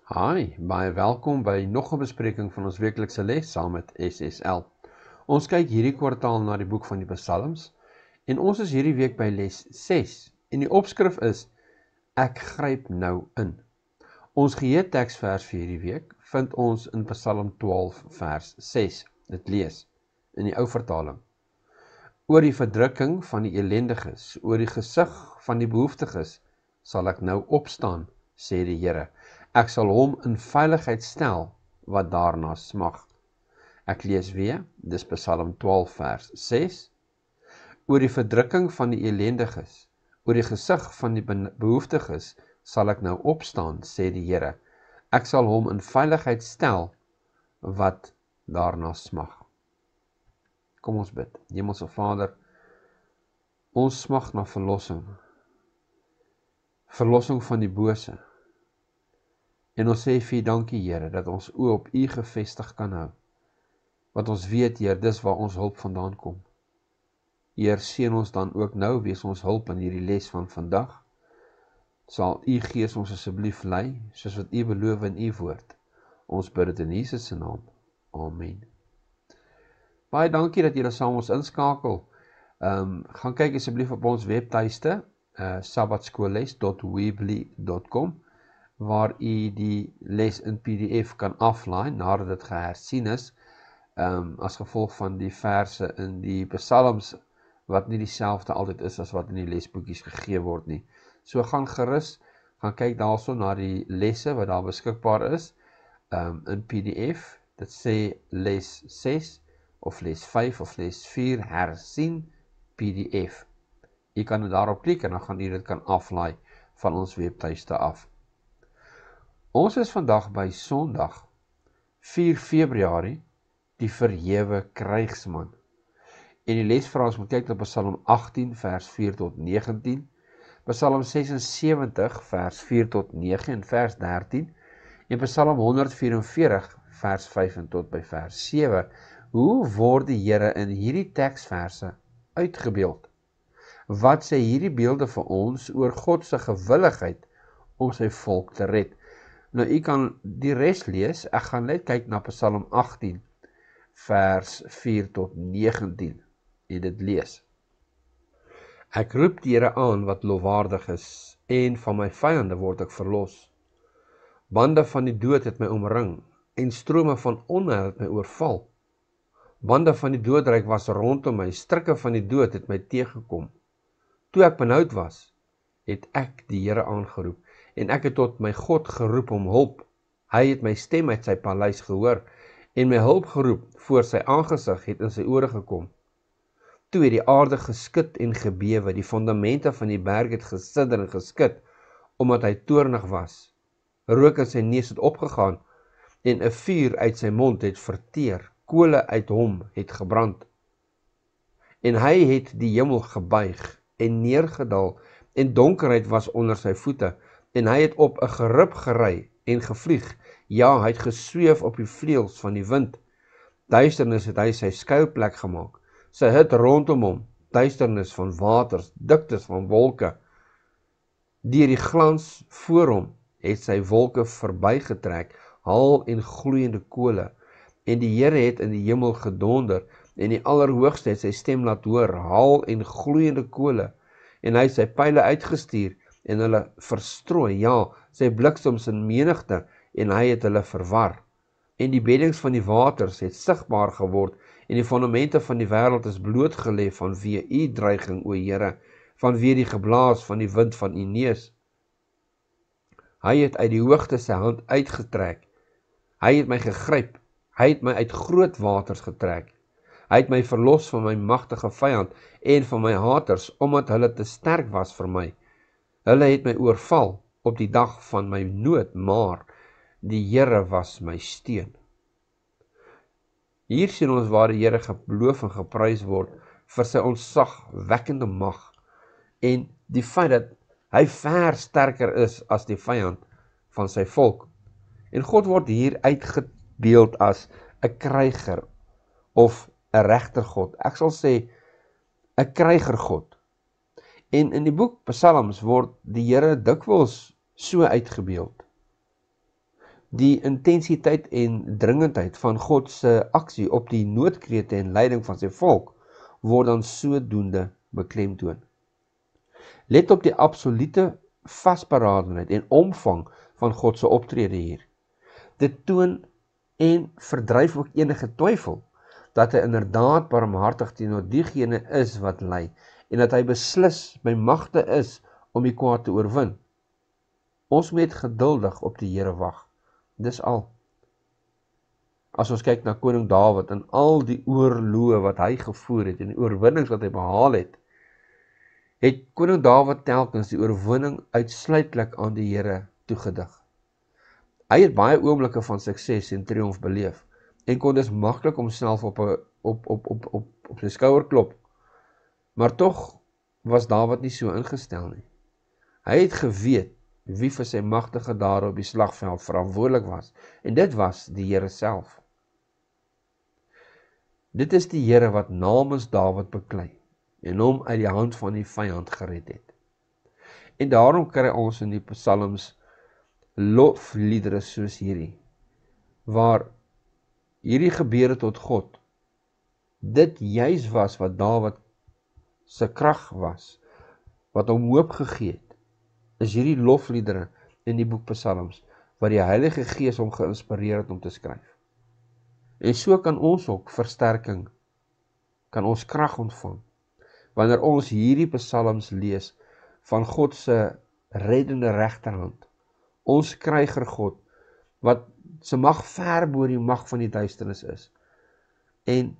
Hi, baie welkom by nog 'n bespreking van ons weeklikse les saam met SSL. Ons kyk hierdie kwartaal na die boek van die Psalms en ons is hierdie week by les 6 en die opskrif is Ek gryp nou in. Ons geheelteksvers vir hierdie week vind ons in Psalm 12 vers 6. Dit lees in die ou vertaling. Oor die verdrukking van die elendiges, oor die gesig van die behoeftiges, sal ek nou opstaan, sê die Here. Ek sal hom in veiligheid stel wat daarna smag. Ek lees weer, dis Psalm 12 vers 6. Oor die verdrukking van die elendiges, oor die gesig van die behoeftiges, sal ek nou opstaan, sê die Here. Ek sal hom in veiligheid stel wat daarna smag. Kom ons bid. Hemelse Vader, ons smag na verlossing. Verlossing van die bose. En ons sê vir U dankie, Here, dat ons oë op U gefestig kan hou. Want ons weet, Heer, dis waar ons hulp vandaan kom. Heer, seën ons dan ook nou, wees ons hulp in hierdie les van vandag. Sal U Gees ons asseblief lei, soos wat U beloof in U woord. Ons bid dit in Jesus se naam. Amen. Baie dankie dat julle saam ons inskakel. Gaan kyk asseblief op ons webtuiste, sabbatskoolles.weebly.com, waar u die les in PDF kan aflaai nadat dit gehersien is, as gevolg van die verse in die Psalms wat nie dieselfde altyd is as wat in die lesboekies gegee word nie. So gaan gerus, gaan kyk daarso na die lesse wat daar beskikbaar is in PDF. Dit sê les 6 of les 5 of les 4 hersien PDF. U kan daarop klik en dan gaan u dit kan aflaai van ons webtuiste af. Ons is vandag by Sondag 4 Februarie, die verhewe krygsman. En die lesvraag moet kyk na Psalm 18 vers 4 tot 19, Psalm 76 vers 4 tot 9 en vers 13 en Psalm 144 vers 5 en tot by vers 7. Hoe word die Here in hierdie teksverse uitgebeeld? Wat sê hierdie beelde vir ons oor God se gewilligheid om sy volk te red? Nou, u kan die res lees. Ek gaan net kyk na Psalm 18 vers 4 tot 19 en dit lees. Ek roep die Here aan wat lofwaardig is en van my vyande word ek verlos. Bande van die dood het my omring en strome van onheil het my oorval. Bande van die doodryk was rondom my, strikke van die dood het my teëgekom. Toe ek benoud was, het ek die Here aangeroep en ek het tot my God geroep om hulp. Hy het my stem uit sy paleis gehoor en my hulp geroep voor sy aangesig het in sy ore gekom. Toe het die aarde geskud en gebewe, die fondamente van die berg het gesidder en geskid, omdat hy toornig was. Rook in sy neus het opgegaan en 'n vuur uit sy mond het verteer, kole uit hom het gebrand. En hy het die hemel gebuig en neergedaal en donkerheid was onder sy voete en hy het op 'n gerib gery en gevlieg. Ja, hy het gesweef op die vleuels van die wind. Duisternis het hy sy skuilplek gemaak. Sy hut rondom hom, duisternis van waters, diktes van wolke. Deur die glans voor hom het sy wolke verbygetrek, haal en gloeiende kole. En die Here het in die hemel gedonder en die Allerhoogste het sy stem laat hoor, haal en gloeiende kole. En hy het sy pyle uitgestuur en hulle verstrooi, ja, sy bliksems in menigte en hy het hulle verwar. En die beddings van die waters het sigbaar geword en die fondamente van die wêreld is blootgelê vanweë u dreiging, o Here, vanweë die geblaas van die wind van u neus. Hy het uit die hoogte sy hand uitgetrek. Hy het my gegryp. Hy het my uit groot waters getrek. Hy het my verlos van my magtige vyand en van my haters, omdat hulle te sterk was vir my. Hulle het my oorval op die dag van my nood, maar die Here was my steun. Hier sien ons waar die Here geloof en geprys word vir sy ontzagwekkende mag en die feit dat hy ver sterker is as die vyand van sy volk. En God word hier uitgebeeld as 'n kryger of 'n regtergod. Ek sal sê 'n krygergod. En in die boek Psalms word die Here dikwels so uitgebeeld. Die intensiteit en dringendheid van God se aksie op die noodkrete en lyding van sy volk word dan sodoende beklemtoon. Let op die absolute vasberadenheid en omvang van God se optrede hier. Dit toon en verdryf ook enige twyfel dat hy inderdaad barmhartig teenoor diegene is wat ly en dat hy beslis by magte is om die kwaad te oorwin. Ons moet geduldig op die Here wag. Dis al. As ons kyk na koning Dawid en al die oorloë wat hy gevoer het en die oorwinnings wat hy behaal het koning Dawid telkens die oorwinning uitsluitlik aan die Here toegedig. Hy het baie oomblikke van sukses en triomf beleef en kon dus maklik homself op sy skouer klop. Maar tog was Dawid nie so ingestel nie. Hy het geweet wie vir sy magtige dade op die slagveld verantwoordelik was, en dit was die Here self. Dit is die Here wat namens Dawid beklei en hom uit die hand van die vyand gered het. En daarom kry ons in die psalms lofliedere soos hierdie, waar hierdie gebeure tot God, dit juis was wat Dawid se krag was, wat hom hoop gegee het, is hierdie lofliedere in die boek Psalms, wat die Heilige Gees hom geïnspireer het om te skryf. En so kan ons ook versterking, kan ons krag ontvang, wanneer ons hierdie psalms lees van God se reddende regterhand, ons kryger God, wat se mag ver bo die mag van die duisternis is, en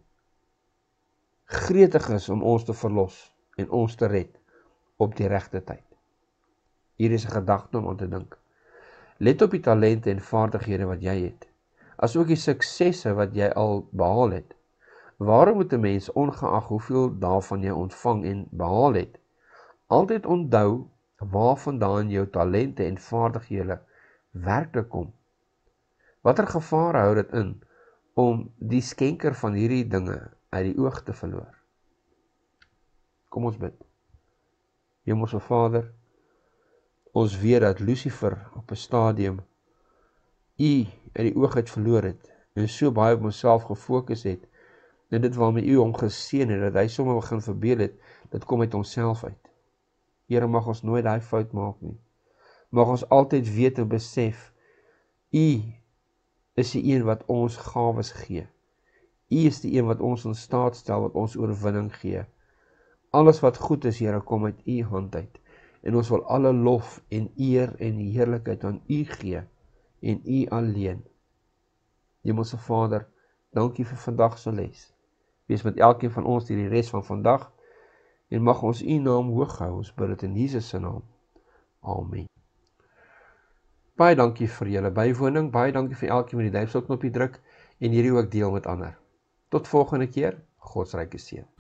gretig is om ons te verlos en ons te red op die regte tyd. Hier is 'n gedagte om aan te dink. Let op die talente en vaardighede wat jy het, as ook die suksesse wat jy al behaal het. Waarom moet 'n mens, ongeag hoeveel daarvan jy ontvang en behaal het, altyd onthou waarvandaan jou talente en vaardighede werklik kom? Watter gevare hou dit in om die skenker van hierdie dinge uit die oog te verloor? Kom ons bid. Hemelse Vader, ons weet dat Lucifer op 'n stadium U uit die oog uit verloor het en so baie op homself gefokus het en dit waarmee U hom geseën het, dat hy sommer begin verbeel het, dit kom uit homself uit. Here, mag ons nooit daai fout maak nie. Mag ons altyd weet en besef, U is die een wat ons gawes gee. U is die een wat ons in staat stel, wat ons oorwinning gee. Alles wat goed is, Here, kom uit U hand uit. En ons wil alle lof en eer en heerlikheid aan U gee en U alleen. Hemelse Vader, dankie vir vandag se les. Wees met elkeen van ons die res van vandag en mag ons U naam hoog hou. Ons bid dit in Jesus se naam. Amen. Baie dankie vir julle bywoning. Baie dankie vir elkeen wat die duimpelknopie druk en hierdie ook deel met ander. Tot volgende keer. God se ryke seën.